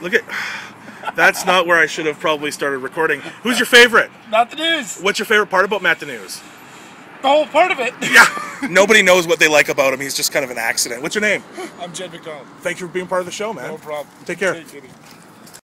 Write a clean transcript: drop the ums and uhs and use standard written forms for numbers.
Look at. That's not where I should have probably started recording. Who's your favorite? Not the news. What's your favorite part about Matt the News? The whole part of it. Yeah. Nobody knows what they like about him. He's just kind of an accident. What's your name? I'm Jed McDonald. Thanks for being part of the show, man. No problem. Take care. Take it easy.